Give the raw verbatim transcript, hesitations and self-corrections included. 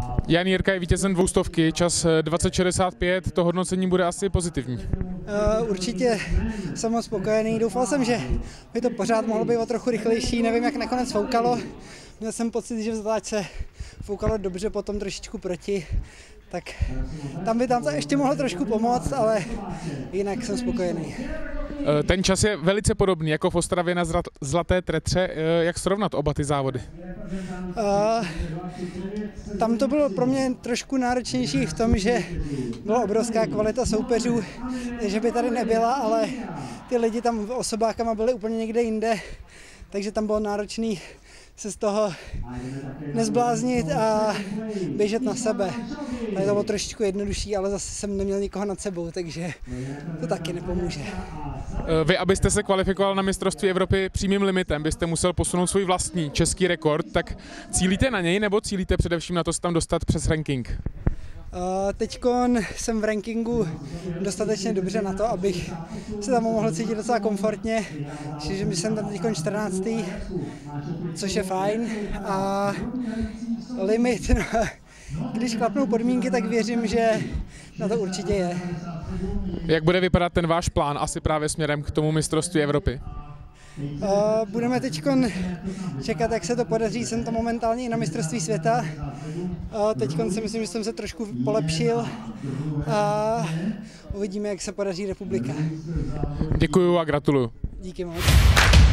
Jan Jirka je vítězem dvoustovky, čas dvacet šedesát pět, to hodnocení bude asi pozitivní. Uh, určitě jsem moc spokojený, doufal jsem, že by to pořád mohlo být o trochu rychlejší, nevím, jak nakonec foukalo. Měl jsem pocit, že v zatáčce foukalo dobře, potom trošičku proti, tak tam by tam to ještě mohlo trošku pomoct, ale jinak jsem spokojený. Ten čas je velice podobný jako v Ostravě na Zlaté tretře. Jak srovnat oba ty závody? Uh, tam to bylo pro mě trošku náročnější v tom, že byla obrovská kvalita soupeřů, že by tady nebyla, ale ty lidi tam osobákama byli úplně někde jinde, takže tam bylo náročný se z toho nezbláznit a běžet na sebe. Ale to bylo trošičku jednodušší, ale zase jsem neměl nikoho nad sebou, takže to taky nepomůže. Vy, abyste se kvalifikoval na mistrovství Evropy přímým limitem, byste musel posunout svůj vlastní český rekord, tak cílíte na něj nebo cílíte především na to se tam dostat přes ranking? Uh, teďkon jsem v rankingu dostatečně dobře na to, abych se tam mohl cítit docela komfortně, že jsem tam teďkon čtrnáctý, což je fajn a limit, no, když klapnou podmínky, tak věřím, že na to určitě je. Jak bude vypadat ten váš plán asi právě směrem k tomu mistrovství Evropy? Uh, budeme teď čekat, jak se to podaří, jsem to momentálně i na mistrovství světa. Uh, teď si myslím, že jsem se trošku polepšil a uvidíme, jak se podaří republika. Děkuju a gratuluju. Díky moc.